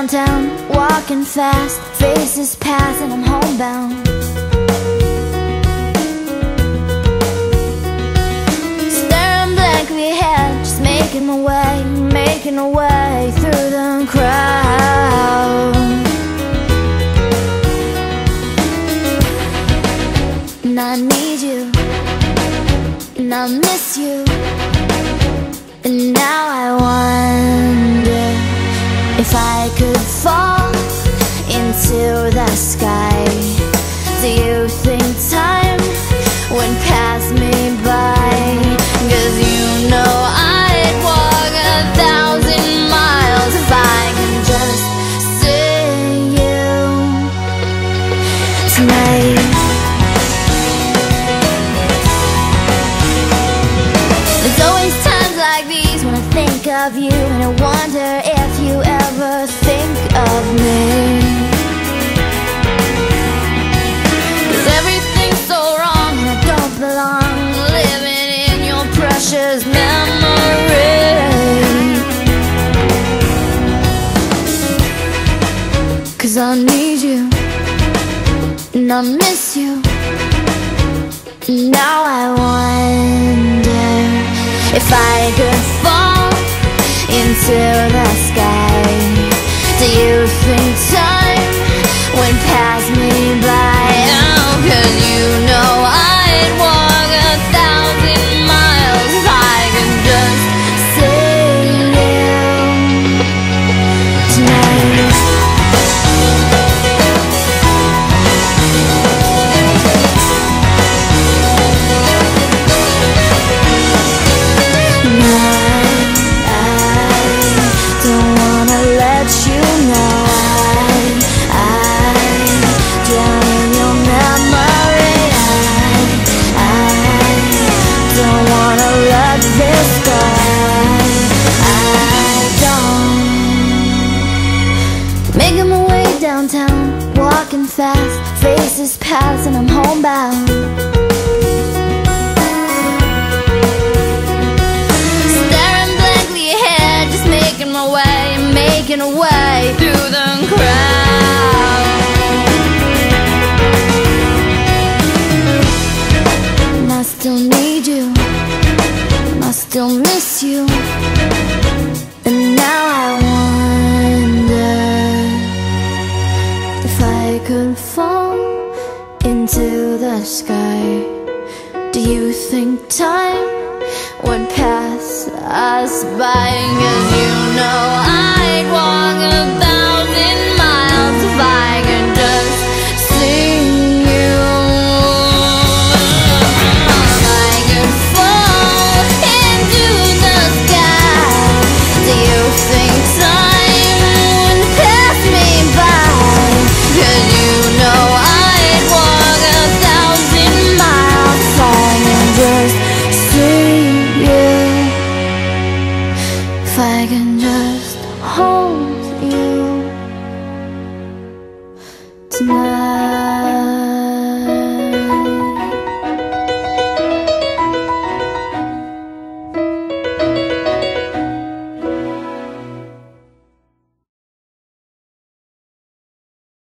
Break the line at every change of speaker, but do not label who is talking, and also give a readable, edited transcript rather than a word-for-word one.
downtown, walking fast, faces pass and I'm homebound. Staring blankly ahead, just making my way through the crowd. And I need you, and I miss you, and now I wonder if I could fall into the sky. Do you think time would pass me by? 'Cause you know I'd walk 1,000 miles if I can just see you tonight. There's always times like these when I think of you, and I wonder if you ever think of me. 'Cause everything's so wrong and I don't belong, living in your precious memory. 'Cause I need you, and I miss you, and now I wonder if I could fall into the sky. Do you think time would pass me by? Oh, 'cause you know I'd walk 1,000 miles if I could just see you tonight. Making my way downtown, walking fast, faces pass and I'm homebound. Staring blankly ahead, just making my way through the crowd. And I still need you, and I still miss you, and now I wonder if I could fall into the sky. Do you think time would pass us by? 'Cause you know I'd walk 1,000 miles if I could just see you. If I could fall into the sky, do you think time would pass me by? 'Cause you know I'd walk 1,000 miles if I can just see you. If I can just hold you tonight.